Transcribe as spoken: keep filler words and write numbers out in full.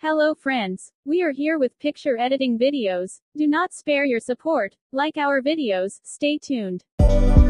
Hello friends, we are here with picture editing videos. Do not spare your support, like our videos, stay tuned.